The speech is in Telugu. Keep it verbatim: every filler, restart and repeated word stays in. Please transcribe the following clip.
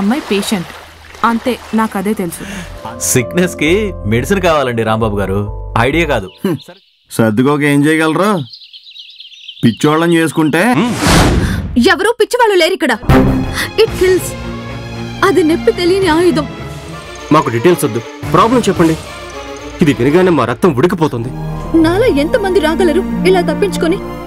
అమ్మాయి పేషెంట్ అంతే, నాకు అదే తెలుసు. సిక్నెస్ కి మెడిసిన్ కావాలండి రాంబాబు గారు, ఐడియా కాదు. సర్దుకోక ఏం చేయగలరా? పిచ్చోళ్ళని చేసుకుంటే ఎవరూ పిచ్చివాళ్ళు లేరు ఇక్కడ. It kills. అది నొప్పి తెలియని ఆయుధం. మాకు డీటెయిల్స్ వద్దు, ప్రాబ్లం చెప్పండి. ఇది వినగానే మా రక్తం ఉడికిపోతుంది. నాలో ఎంతమంది రాగలరు ఇలా తప్పించుకొని?